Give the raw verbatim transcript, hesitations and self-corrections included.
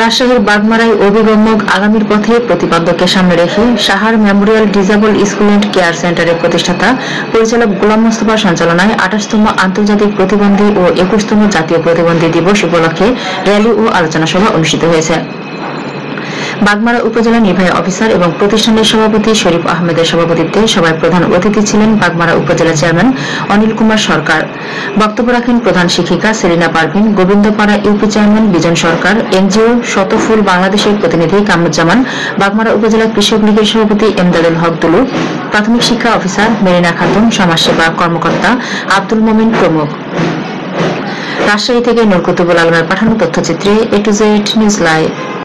রাজশাহীর বাগমারায় অভিগম্যক আগামীর পথে প্রতিপাদ্যকে সামনে রেখে সাহার memorial disable school and care সেন্টারের প্রতিষ্ঠাতা পরিচালক গোলাম মোস্তফার সঞ্চালনায় আঠাশতম আন্তর্জাতিক প্রতিবন্ধী ও একুশতম জাতীয় প্রতিবন্ধী দিবস উপলক্ষে র্যালি ও আলোচনা সভা অনুষ্ঠিত হয়েছে। বাগমারা উপজেলা নির্বাহী অফিসার এবং প্রতিষ্ঠানের সভাপতি শরীফ আহমেদের সভাপতিত্বে সভায় প্রধান অতিথি ছিলেন বাগমারা উপজেলা চেয়ারম্যান অনিল কুমার সরকার। বক্তব্য রাখেন প্রধান শিক্ষিকা Selina Parvin, Gobindapara UP chairman Bijon Sarkar, NGO Shotophul বাংলাদেশের প্রতিনিধি কামরুজ্জামান, বাগমারা উপজেলা কৃষক লীগের সভাপতি এমদাদুল হক দুলু, প্রাথমিক শিক্ষা অফিসার মেরিনা খাতুন, সমাজসেবা কর্মকর্তা আব্দুল মোমিন প্রমুখ। রাজশাহী থেকে নূর কুতুবুল আলমের পাঠানো তথ্যচিত্রে A to Z news live.